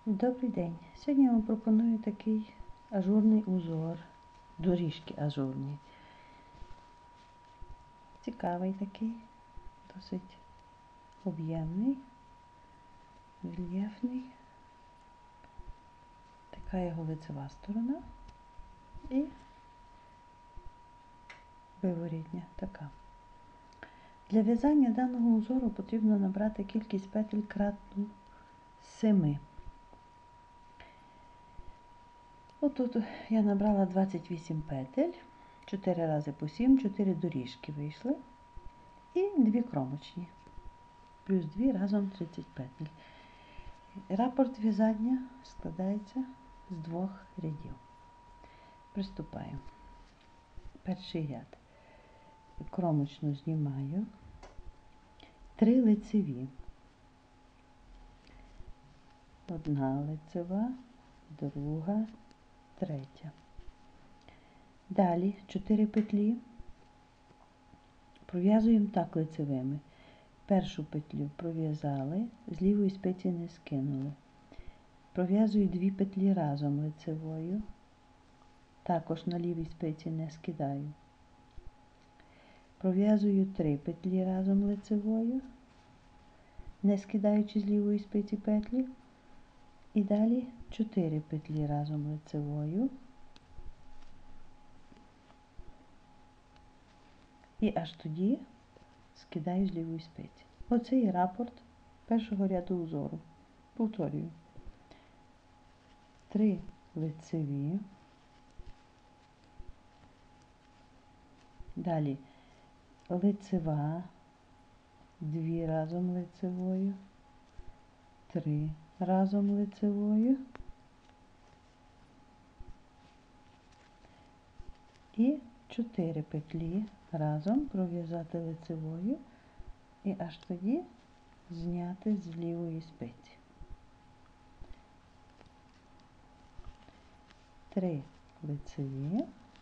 Добрий день! Сьогодні я вам пропоную такий ажурний узор, доріжки ажурні. Цікавий такий, досить об'ємний, рельєфний. Така його лицева сторона і виворітня така. Для в'язання даного узору потрібно набрати кількість петель кратну 7. Отут я набрала 28 петель, 4 рази по 7, 4 доріжки вийшли і 2 кромочні, плюс 2 разом 30 петель. Рапорт в'язання складається з 2 рядів. Приступаю. Перший ряд. Кромочну знімаю, 3 лицеві, 1 лицева, 2, 3. Далі 4 петлі пров'язуємо так лицевими. Першу петлю пров'язали, з лівої спиці не скинули. Пров'язую 2 петлі разом лицевою, також на лівій спиці не скидаю. Пров'язую 3 петлі разом лицевою, не скидаючи з лівої спиці петлі. І далі 4 петлі разом лицевою. І аж тоді скидаю з лівої спиці. Оце і рапорт першого ряду узору. Повторюю. 3 лицеві. Далі лицева, 2 разом лицевою, 3 разом лицевою і 4 петлі разом пров'язати лицевою і аж тоді зняти з лівої спиці. 3 лицеві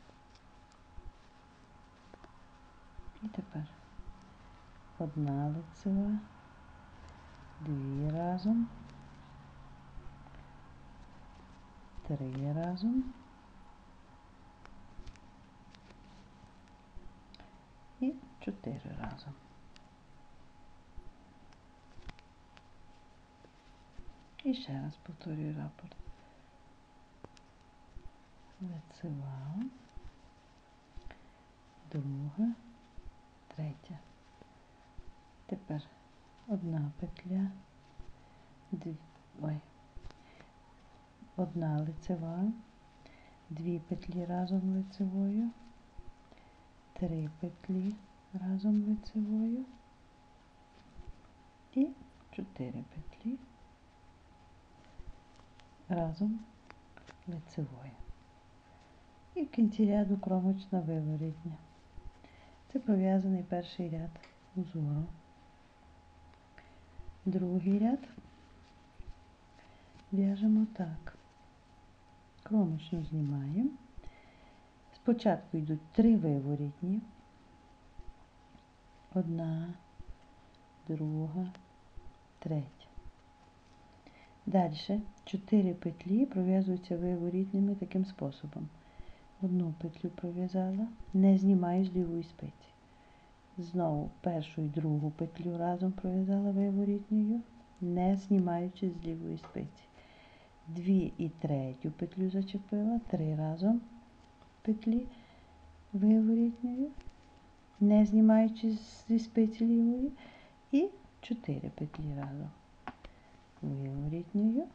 і тепер 1 лицева, 2 разом, 3 разом і 4 разом. І ще раз повторюю рапорт. Лицева, 2, 3. Тепер 1 петля, 1 лицева, 2 петлі разом лицевою, 3 петлі разом лицевою і 4 петлі разом лицевою. І в кінці ряду кромочна виворітня. Це пров'язаний перший ряд узору. Другий ряд в'яжемо так. Кромочну знімаємо. Спочатку йдуть 3 виворітні. 1, 2, 3. Далі 4 петлі пров'язуються виворітними таким способом. 1 петлю пров'язала, не знімаю з лівої спиці. Знову першу і другу петлю разом пров'язала виворітньою, не знімаючи з лівої спиці. 2 і 3 петлю зачепила, 3 разом петлі виворітньою, не знімаючи зі спиці лівої, і 4 петлі разом виворітньою.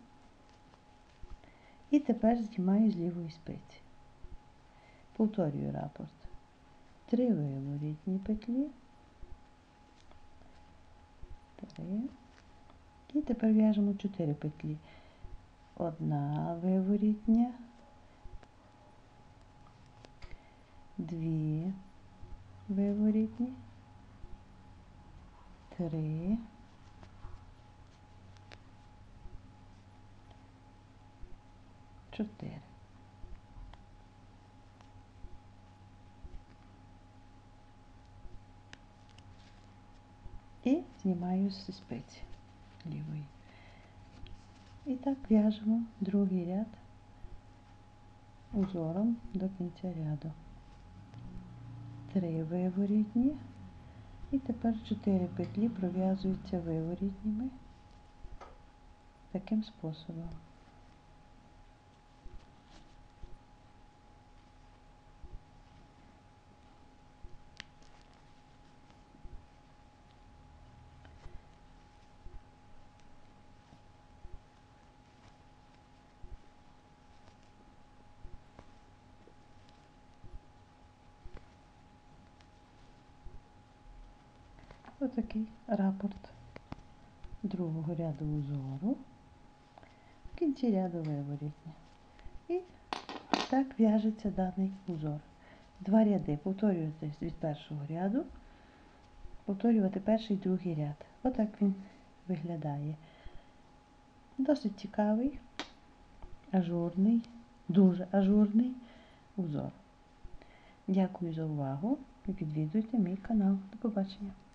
І тепер знімаю з лівої спиці. Повторюю рапорт. 3 виворітні петлі, 3, і тепер в'яжемо 4 петлі. 1 виворітня, 2 виворітні, 3, 4. І знімаю зі спиці лівої. І так в'яжемо другий ряд узором до кінця ряду. 3 виворітні. І тепер 4 петлі пров'язуються виворітніми таким способом. Отакий рапорт другого ряду узору, в кінці ряду виворітні. І так в'яжеться даний узор. 2 ряди повторювати від першого ряду, повторювати перший і другий ряд. Отак він виглядає. Досить цікавий, ажурний, дуже ажурний узор. Дякую за увагу і відвідуйте мій канал. До побачення.